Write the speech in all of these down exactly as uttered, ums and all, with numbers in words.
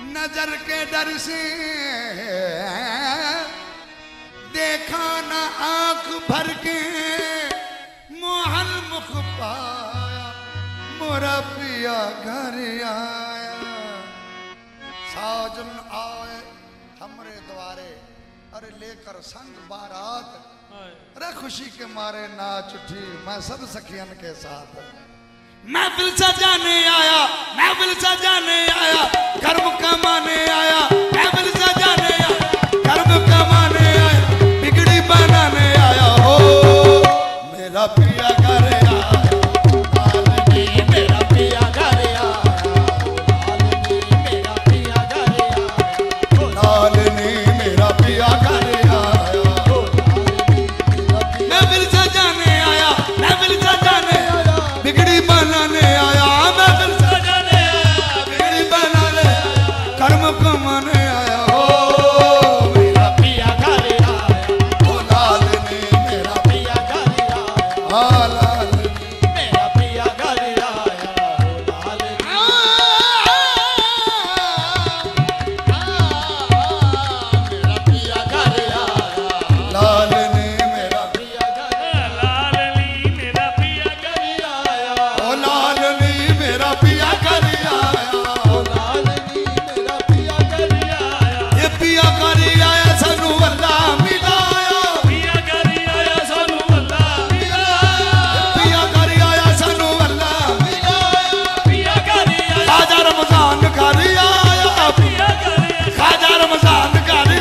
नजर के डर से देखा ना आंख भर के मोहन मुख पाया मोरा पिया घर आया। साजन आए हमरे द्वारे अरे लेकर संग बारात, अरे खुशी के मारे नाच उठी मैं सब सखियन के साथ। महफिल सजाने आया महफिल सजाने आया कर्म कमाने आया महफिल सजाने आया कर्म कमाने आया बिगड़ी बनाने आया हो मेरा पिया घर आया। लालनी मेरा पिया घर आया लालनी मेरा पिया घर आया लालनी मेरा पिया घर आया। महफिल सजाने आया महफिल सजाने बिगड़ी बनाने आया महफिल सजाने आया बिगड़ी बनाने कर्म कमाने आया हो मेरा पिया घर आया ओ लालनी मेरा पिया घर आया हाँ लालनी मेरा पिया घर आया ओ लालनी लालनी मेरा पिया घर लालनी मेरा पिया घर आया ओ लालनी मेरा पिया घर आया ओ लालनी मेरा पिया घर आया। ये पिया घर आया सानू अल्लाह मिलाया पिया घर आया सानू अल्लाह मिलाया पिया घर आया सानू अल्लाह मिलाया पिया घर आया खाजा रमजान घर आया पिया घर आया खाजा रमजान घर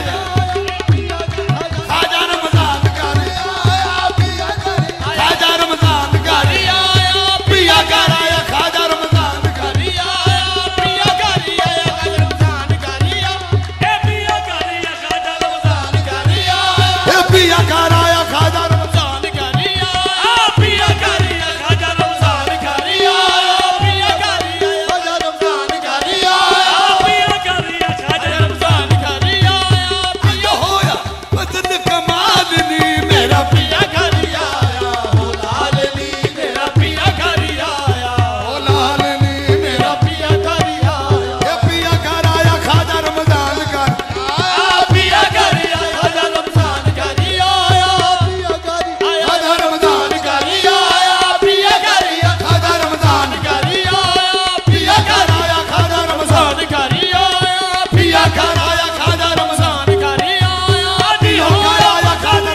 आया खाजा रमजान घर आया पिया घर खाजा रमजान घर आया पिया घर आया खाजा रमजान घर आया पिया घर आया खाजा रमजान घर आया ए पिया घर आया खाजा रमजान घर आया ए पिया घर आया खाजा रमजान घर आया पिया घर आया खाजा रमजान घर आया पिया घर आया खाजा रमजान घर आया पिया घर आया खाजा रमजान घर आया पिया होया वतन कमालनी मेरा पिया घर आया ओ लालनी मेरा पिया घर आया ओ लालनी मेरा पिया घर आया ये पिया घर आया खाजा रमजान घर आया पिया घर आया खाजा रमजान घर आया पिया घर आया खाजा रमजान घर आया पिया घर आया खाजा रमजान घर आया पिया घर आया खाजा रमजान घर आया पिया घर आया खाजा रमजान घर आया पिया घर आया खाजा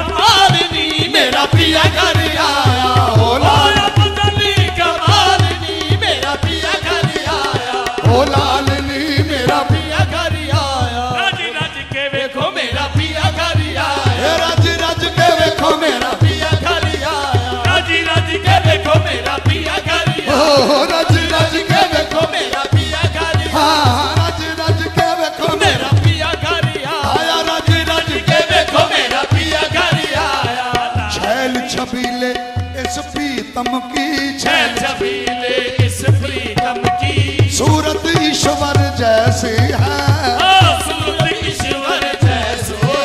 कमालनी मेरा पिया घर आया ओ लालनी कमालनी मेरा पिया घर आया ओ लालनी मेरा पिया घर आया। रज रज के देखो मेरा पिया घर आया रज रज के देखो मेरा पिया घर आया रज रज के देखो मेरा पिया घर आया रज रज के देखो मेरा पिया घर आया रज रज के देखो मेरा पिया घर आया रज रज के देखो मेरा पिया घर आया। छैल छबीले इस प्रीतम की छैल छबीले इस प्रीतम की सूरत ईश्वर जैसी है सूरत ईश्वर जैसो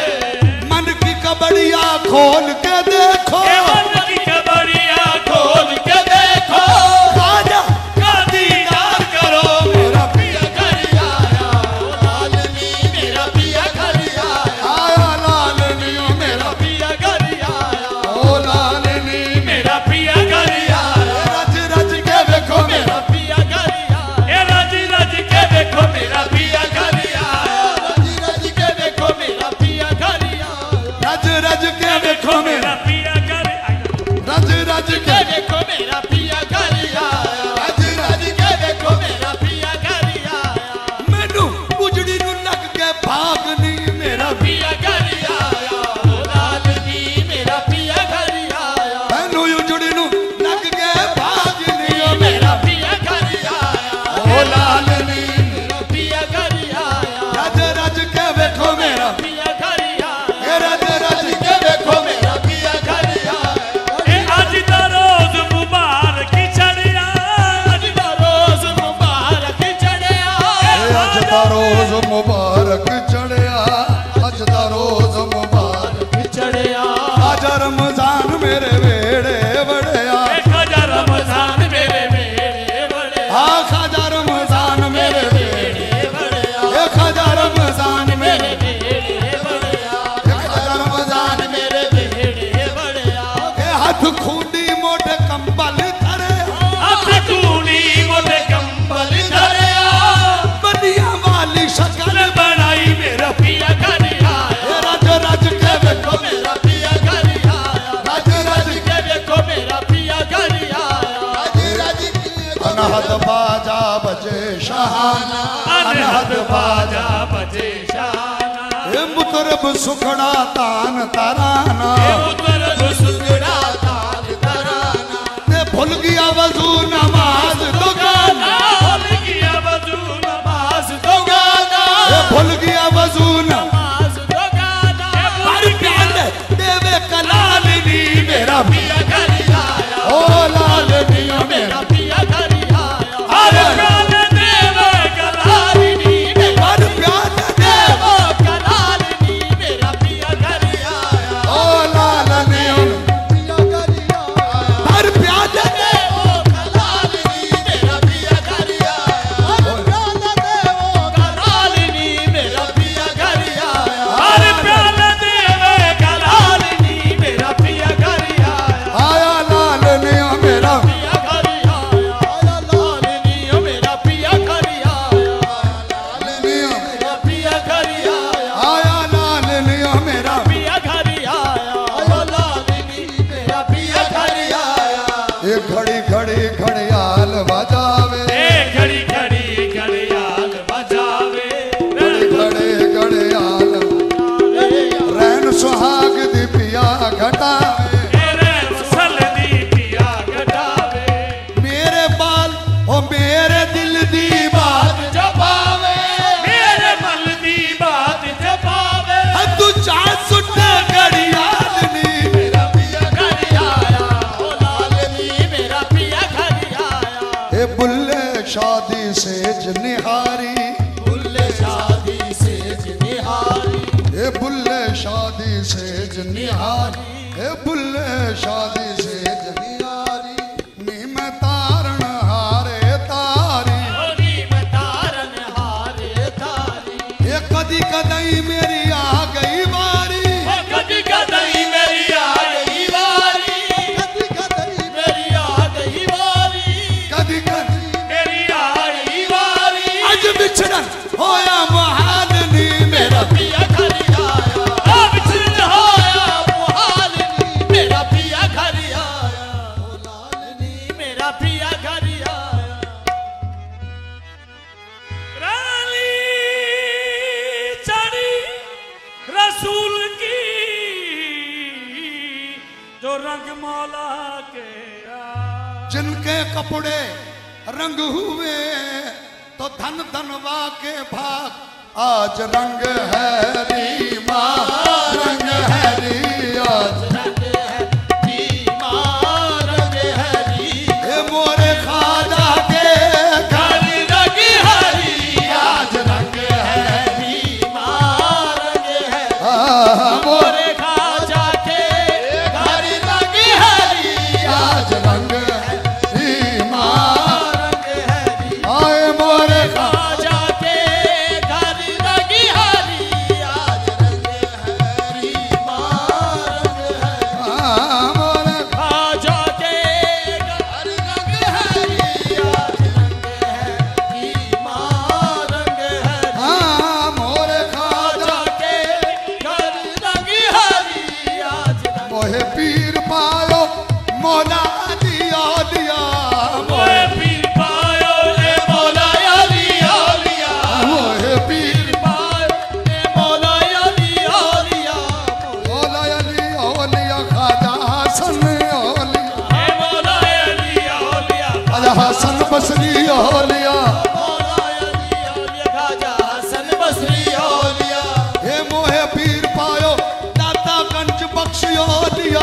है मन की कबड़िया खोल के देखो मन की कबड़िया खोल के देखो राजा का दीदार करो मेरा पिया घर आया ओ लालनी मेरा पिया घर आया आया लालनी मेरा पिया घर आया ओ लालनी मेरा पिया घर आया रज रज के देखो मेरा पिया घर आया रज रज के देखो मेरा पिया घर आया रज रज के देखो मेरा पिया घर आया रज रज के देखो मेरा पिया घर आया रज रज के देखो मेरा पिया घर आया रज रज के देखो मेरा पिया घर आया मैनू उजड़ी नू लग के भागनी मेरा पिया घर आया ओ लालनी मेरा पिया घर आया मैनू उजड़ी नू लग के भागनी मेरा पिया घर आया ओ लालनी मेरा पिया घर आया रज रज के देखो मेरा पिया घर आया रज रज के देखो मेरा पिया घर आया ए आज दा रोज मुबारक चढ़िया आज दा रोज मुबारक चढ़िया आज दा रोज मुबारक चढ़िया आज दा रोज मुबारक चढ़िया आज रमजान मेरे वेड़े बड़िया खाजा रमजान मेरे मेरे बड़े हाँ खाजा रमजान मेरे वेड़े शहाना अनहद बाजा बजे शाना ए मुतरब सुखड़ा तान तराना मुतरब सुखड़ा तान तराना ते भूल गया वजू नमाज दुगाना भूल गया वजू नमाज दुगाना भूल गया वजू नमाज दुगाना हर प्यार देवे कलालनी मेरा पिया घर आया ओ लालनी मेरा पिया घर आया हर प्यार देवे कलालनी हर प्यार देवो कलालनी मेरा पिया घर आया ओ लालनी पिया घर आया हर प्यार देवो कलालनी मेरा पिया घर आया हर प्यार देवो कलालनी मेरा पिया घर आया हर प्यार देवे कलालनी मेरा पिया घर आया आया लालनी मेरा पिया घर आया लालनी मेरा पिया घर आया लालनी मेरा पिया घर आया आया लालनी मेरा पिया घर आया लालनी मेरा पिया घर आया ये घड़ी घड़ी घड़ियाल बजावे ए घड़ी घड़ी घड़ियाल बजावे घड़ी घड़ी घड़ियाल रैन सुहाग दी पिया घटावे मेरे मसल दी पिया घटावे मेरे बाल ओ मेरे दिल दी बात बात जपावे मेरे मन दी बात जपावे तू चाह सुट घड़ियाल नी मेरा पिया घर आया ओ लालनी मेरा पिया घर आया ए बुल्ले शादी सेज निहारी बुल्ले शादी से निहारी ए बुल्ले शादी सेज निहारी ए बुल्ले शादी सेज निहारी नी मैं तारण हारे तारी होरी में तारन हारे तारी ए कदी कदई मेरी आ गई बारी ओ कदी कदई मेरी आ गई वारी कदी कदई मेरी आ गई वारी कदी कदी मेरी आ गई वारी अज बिछड़न होया महाल नी मेरा पिया घर आया ओ बिछड़ होया मुहालनी मेरा पिया घर आया ओ लालनी मेरा पिया घर आया रानी चढ़ी रसूल की जो रंग मौला के आ जिनके कपड़े रंग हुए तो धन धनवा के भाग आज रंग है रीमा रंग है री आज रंग है री माँ रंग है री ए मोरे खाजा के हरी रंग हरी आज रंग है री माँ रंग है आ, मोरे मोरे खाजा के हरी रंग हरी आज रंग है रीमा रंग है री आए मोरे खा खाजा के हरी रंग हरी आज रंग है री माँ रंग है आ, मोरे खाजा के हरी रंग हरी आज रंग है री माँ रंग है आ, मोरे खाजा जाके घर रंग हरी आज रंग मोहे पीर पायो मौला दिया दिया मोए पीर पायो ए मौला अली औलिया मोहे पीर पायो ए मौला अली औलिया मौला अली औलिया खाजा हसन औलिया ए मौला अली औलिया खाजा हसन बसरी औलिया मौला अली औलिया खाजा हसन बसरी औलिया हे मोहे पीर पायो दाता गंज बख्शी औलिया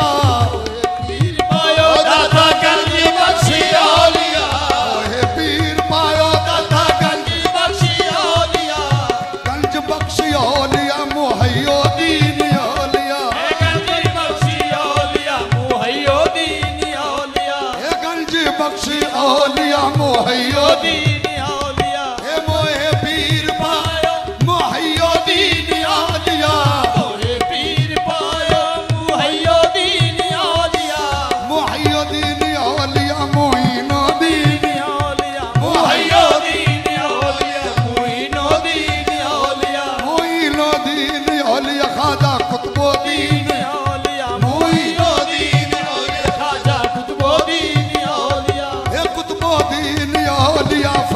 पीर पायो दाता गंज बख्शी औलिया मोहे पीर पायो दाता गंज गंज बख्शी औलिया गंज बख्शी औलिया मोहयो दीन औलिया ए गंज बख्शी औलिया मुहैयो दीन औलिया हे गंज बख्शी औलिया मोहयो दीन दीन औलिया हे मोहे पीर पायो मोहयो दीन औलिया ओहे पीर पायो मुहैयो दीन औलिया मोहयो दीन औलिया मोइनो दीन दीन औलिया मुहैयो दीन औलिया मुइनो दीन औलिया मोइनो दीन औलिया खाजा कुतुबो दीन दीन औलिया मुइनो दीन औलिया खाजा कुतुबो दीन औलिया हे कुतुबो दीन औलिया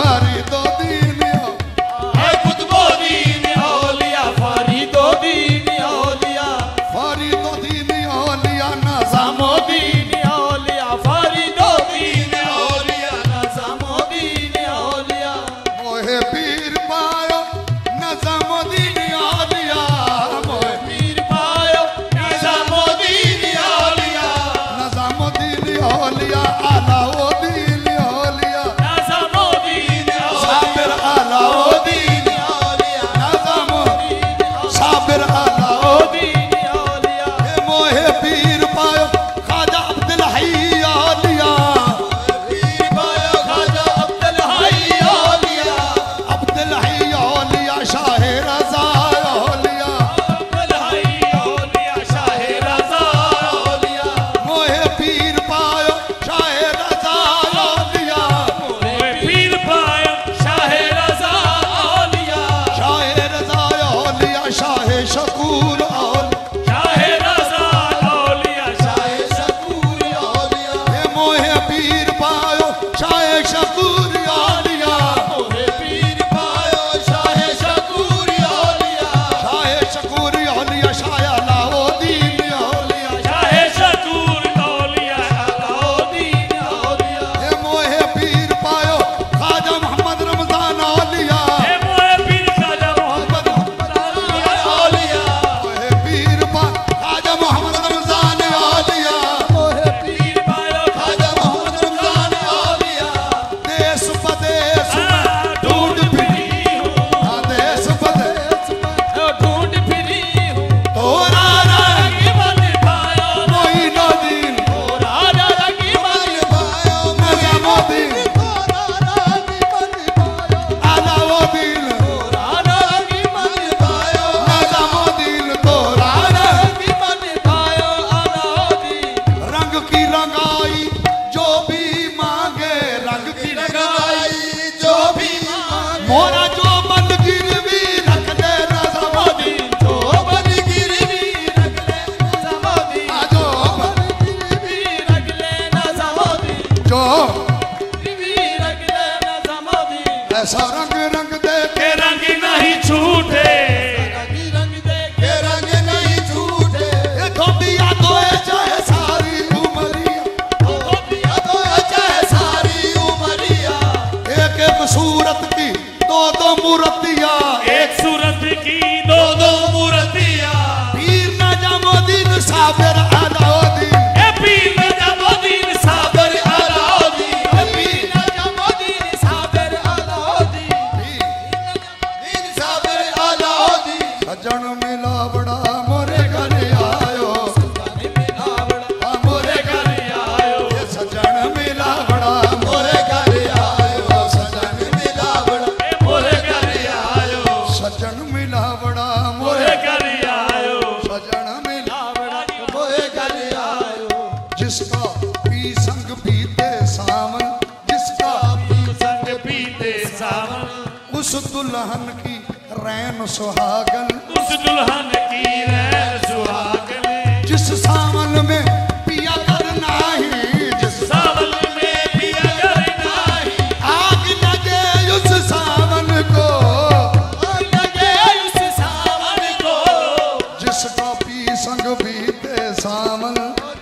मूर्तियां, एक सूरत की दो दो मूर्तियां। पीर नजमुद्दीन साबिर अलाउद्दीन, ए पीर नजमुद्दीन साबिर अलाउद्दीन, ए पीर नजमुद्दीन साबिर अलाउद्दीन, पीर पीर साबिर अलाउद्दीन। सजन मिलावड़ा मोरे घर आयो, सजन मिलावड़ा मोरे घर आयो, ये सजन मिलावड़ा मोरे घर आयो, सजन मिलावड़ा मोरे घर आयो, सजन मिलावड़ा मोरे घर आयो, सजन मिला मोरे घर आयो। जिसका पी संग बीते सावन, जिसका संग पीते सावन, उस दुल्हन की रैन सुहागन, उस दुल्हन की रैन सुहागन, जिस सावन में पिया करना ही, जिस सावन में पिया करना ही, आग लगे उस सावन को, आग लगे उस सावन को, जिसका पी संग बीते सावन,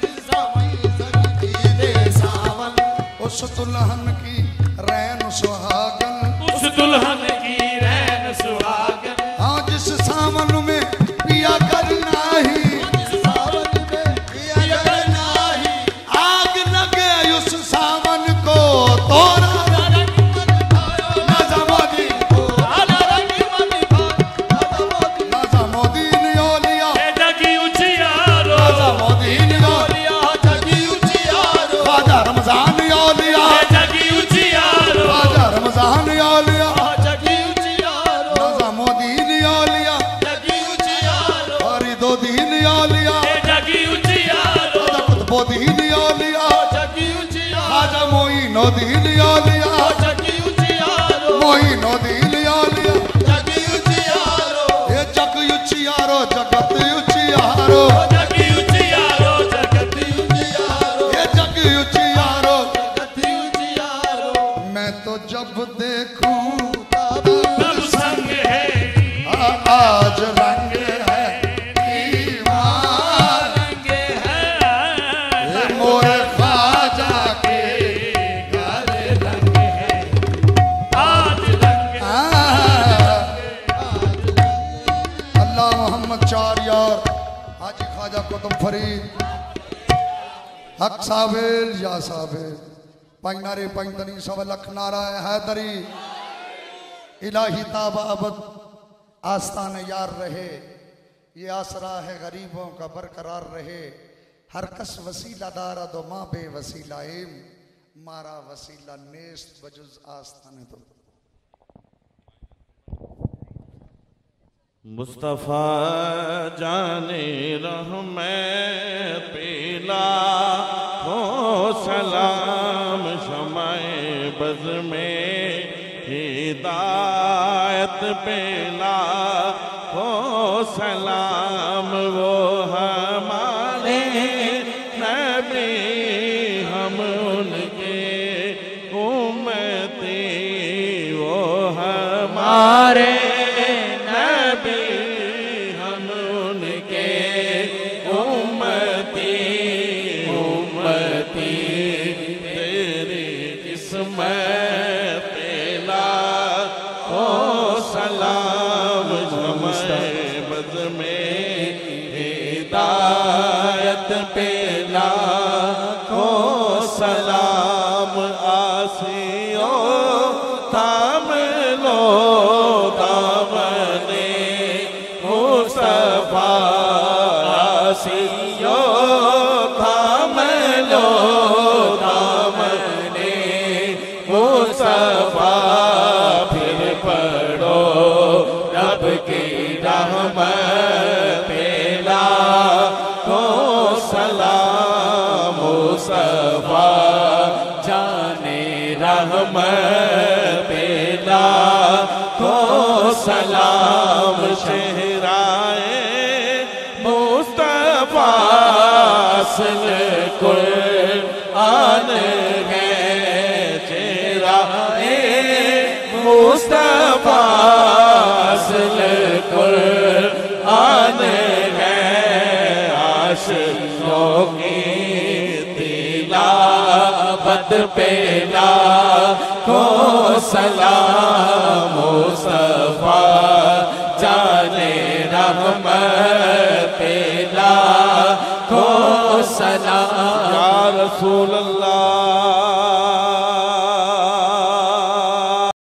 उस दुल्हन की रैन सुहागन, उस दुल्हन की रैन सुहागन, हाँ जिस सावन में पिया करना ही, सावन में पिया करना ही, आग लगे उस सावन को, तोरा नजमुद्दीन नजमुद्दीन ओलिया, जगी उजियारो, नजमुद्दीन ओलिया, जगी उजियारो, ख्वाजा रमजान ओलिया, जगी उजियारो, ख्वाजा रमजान ओलिया, जगी उजियारो, नजमुद्दीन ओलिया, जगी उजियारो, फरीदुद्दीन ओलिया, जगी उजियारो, कुतुबुद्दीन ओलिया, जगी उजियारो, ख्वाजा मोइनुद्दीन ओलिया, जगी उजियारो, मोइनुद्दीन ओलिया, जगी उजियारो, ये जग उचियारो जगत उचियारो, जगी उजियारो, जगत उजियारो, ये जग उचियारो, जगत उजियारो। मैं तो जब देखूं तब संग है आ- आज रंग है ईमान, रंग है, ये मोरे ख्वाजा के घर रंग है, आज रंग है। अल्लाह मोहम्मद चार यार हाजी ख्वाजा कुतुब फरीद हक साबिल या साबिल पंगनारे पंगतनी सब लख नारा हैदरी इलाही ताबा अबद आस्तान यार रहे, ये आसरा है गरीबों का बरकरार रहे, हर कस वसीला दारा दो माँ बे वसीला एम, मारा वसीला नेस्त बजुज आस्तान तो। मुस्तफ़ा जाने रहमत पेला हो सलाम शमाए बज़ में हिदायत पेला हो सलाम, वो हमारे नबी हम उनके उम्मती, वो हमारे नबी हम उनके उम्मती, उम्मती तेरी किस्मत पेला हो सलाम शमाए बज़ में हिदायत पेला हो सलाम, आसियो थाम लो दामने मुस्तफ़ा, आसियो थाम लो दामने मुस्तफ़ा, फिर पढ़ो रब की रहमत पेला हो सलाम, मुस्तफ़ा जाने रहमत पेला हो सलाम, शहराए मुस्तफ़ा असल कुरआन है, चेहराए मुस्तफ़ा असल कुरआन है, आशिकों की तिलावत पेला को सलाम मुस्तफ़ा। पे लाखों सलाम। या रसूल अल्लाह